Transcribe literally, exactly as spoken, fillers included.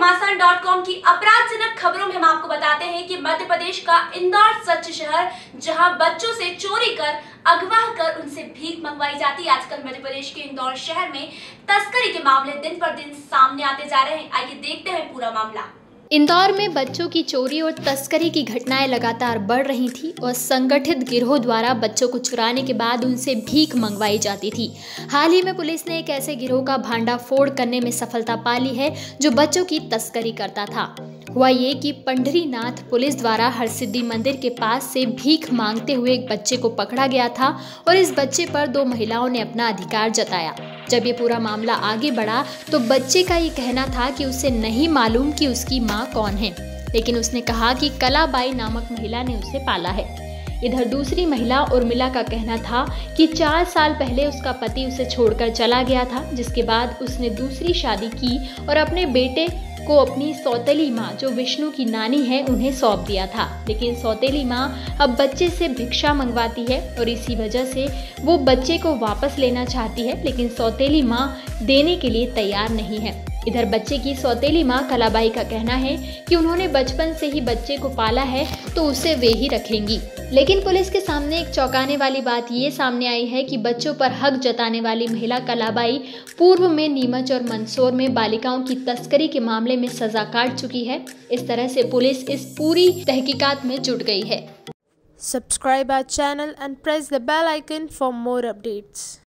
घमासान dot com की अपराधजनक खबरों में हम आपको बताते हैं कि मध्य प्रदेश का इंदौर सच शहर, जहां बच्चों से चोरी कर, अगवा कर उनसे भीख मंगवाई जाती है। आजकल मध्य प्रदेश के इंदौर शहर में तस्करी के मामले दिन पर दिन सामने आते जा रहे हैं। आइए देखते हैं पूरा मामला। इंदौर में बच्चों की चोरी और तस्करी की घटनाएं लगातार बढ़ रही थी और संगठित गिरोह द्वारा बच्चों को चुराने के बाद उनसे भीख मंगवाई जाती थी। हाल ही में पुलिस ने एक ऐसे गिरोह का भांडाफोड़ करने में सफलता पा ली है जो बच्चों की तस्करी करता था। हुआ ये कि पंढरीनाथ पुलिस द्वारा हरसिद्धि मंदिर के पास से भीख मांगते हुए एक बच्चे को पकड़ा गया था और इस बच्चे पर दो महिलाओं ने अपना अधिकार जताया। जब ये पूरा मामला आगे बढ़ा तो बच्चे का ये कहना था कि उसे नहीं मालूम कि उसकी माँ कौन है, लेकिन उसने कहा कि कलाबाई नामक महिला ने उसे पाला है। इधर दूसरी महिला उर्मिला का कहना था कि चार साल पहले उसका पति उसे छोड़कर चला गया था, जिसके बाद उसने दूसरी शादी की और अपने बेटे को अपनी सौतेली माँ जो विष्णु की नानी है उन्हें सौंप दिया था। लेकिन सौतेली माँ अब बच्चे से भिक्षा मंगवाती है और इसी वजह से वो बच्चे को वापस लेना चाहती है, लेकिन सौतेली माँ देने के लिए तैयार नहीं है। इधर बच्चे की सौतेली माँ कलाबाई का कहना है कि उन्होंने बचपन से ही बच्चे को पाला है तो उसे वे ही रखेंगी। लेकिन पुलिस के सामने एक चौंकाने वाली बात ये सामने आई है कि बच्चों पर हक जताने वाली महिला कलाबाई पूर्व में नीमच और मंदसौर में बालिकाओं की तस्करी के मामले में सजा काट चुकी है। इस तरह से पुलिस इस पूरी तहकीकात में जुट गई है। Subscribe our channel and press the bell icon for more updates.